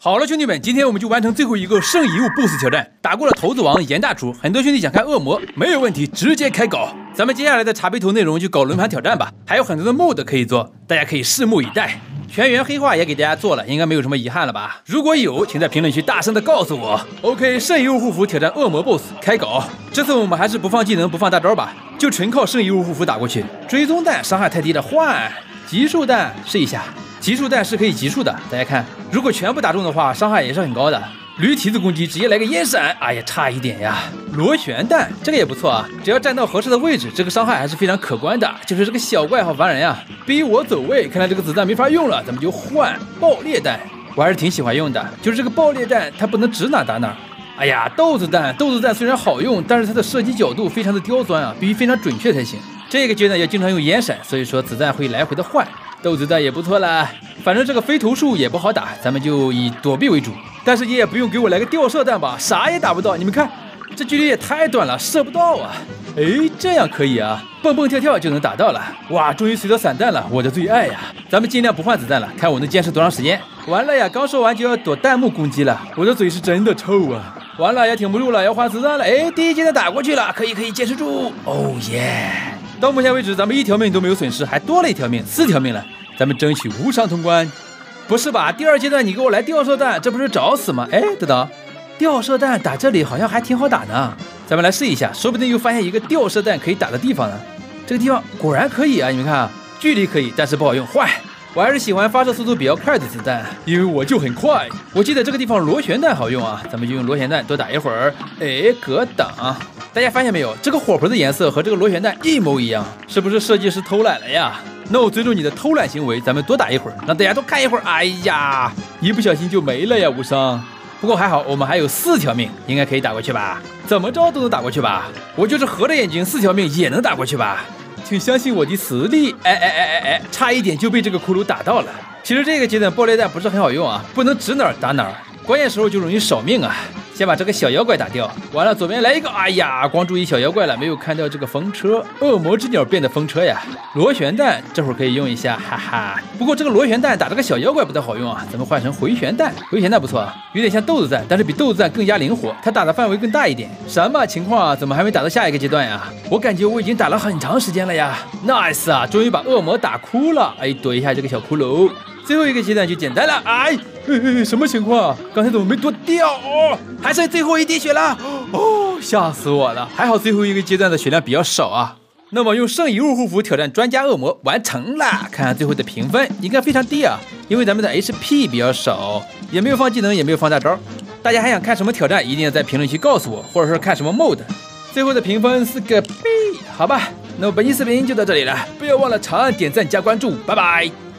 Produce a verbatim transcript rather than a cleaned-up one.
好了，兄弟们，今天我们就完成最后一个圣遗物 B O S S 挑战，打过了头子王严大厨。很多兄弟想看恶魔，没有问题，直接开搞。咱们接下来的茶杯头内容就搞轮盘挑战吧，还有很多的 mod 可以做，大家可以拭目以待。全员黑化也给大家做了，应该没有什么遗憾了吧？如果有，请在评论区大声的告诉我。OK， 圣遗物护符挑战恶魔 B O S S 开搞。这次我们还是不放技能，不放大招吧，就纯靠圣遗物护符打过去。追踪弹伤害太低了，换极速弹试一下。 极速弹是可以极速的，大家看，如果全部打中的话，伤害也是很高的。驴蹄子攻击直接来个烟闪，哎呀，差一点呀！螺旋弹这个也不错啊，只要站到合适的位置，这个伤害还是非常可观的。就是这个小怪好烦人呀，逼我走位，看来这个子弹没法用了，咱们就换爆裂弹，我还是挺喜欢用的。就是这个爆裂弹，它不能指哪打哪。哎呀，豆子弹，豆子弹虽然好用，但是它的射击角度非常的刁钻啊，必须非常准确才行。这个阶段要经常用烟闪，所以说子弹会来回的换。 豆子弹也不错啦，反正这个飞头术也不好打，咱们就以躲避为主。但是你也不用给我来个吊射弹吧，啥也打不到。你们看，这距离也太短了，射不到啊！哎，这样可以啊，蹦蹦跳跳就能打到了。哇，终于随到散弹了，我的最爱呀！咱们尽量不换子弹了，看我能坚持多长时间。完了呀，刚说完就要躲弹幕攻击了，我的嘴是真的臭啊！完了也挺不住了，要换子弹了。哎，第一阶段打过去了，可以可以坚持住。哦耶！ 到目前为止，咱们一条命都没有损失，还多了一条命，四条命了。咱们争取无伤通关。不是吧？第二阶段你给我来吊射弹，这不是找死吗？哎，等等，吊射弹打这里好像还挺好打呢。咱们来试一下，说不定又发现一个吊射弹可以打的地方呢。这个地方果然可以啊！你们看，距离可以，但是不好用，坏。我还是喜欢发射速度比较快的子弹，因为我就很快。我记得这个地方螺旋弹好用啊，咱们就用螺旋弹多打一会儿。哎，格挡。 大家发现没有，这个火盆的颜色和这个螺旋弹一模一样，是不是设计师偷懒了呀？那我尊重你的偷懒行为，咱们多打一会儿，让大家多看一会儿。哎呀，一不小心就没了呀，无伤。不过还好，我们还有四条命，应该可以打过去吧？怎么着都能打过去吧？我就是合着眼睛，四条命也能打过去吧？请相信我的实力。哎哎哎哎哎，差一点就被这个骷髅打到了。其实这个阶段爆裂弹不是很好用啊，不能指哪儿打哪儿，关键时候就容易少命啊。 先把这个小妖怪打掉，完了左边来一个，哎呀，光注意小妖怪了，没有看到这个风车，恶魔之鸟变的风车呀。螺旋弹这会儿可以用一下，哈哈。不过这个螺旋弹打这个小妖怪不太好用啊，咱们换成回旋弹，回旋弹不错啊，有点像豆子弹，但是比豆子弹更加灵活，它打的范围更大一点。什么情况啊？怎么还没打到下一个阶段呀？我感觉我已经打了很长时间了呀。Nice 啊，终于把恶魔打哭了，哎，躲一下这个小骷髅。 最后一个阶段就简单了，哎，哎什么情况？刚才怎么没躲掉？哦，还剩最后一滴血了，哦，吓死我了！还好最后一个阶段的血量比较少啊。那么用圣遗物护符挑战专家恶魔完成了，看看最后的评分应该非常低啊，因为咱们的 H P 比较少，也没有放技能，也没有放大招。大家还想看什么挑战？一定要在评论区告诉我，或者是看什么 mod。最后的评分是个 B， 好吧？那么本期视频就到这里了，不要忘了长按点赞加关注，拜拜。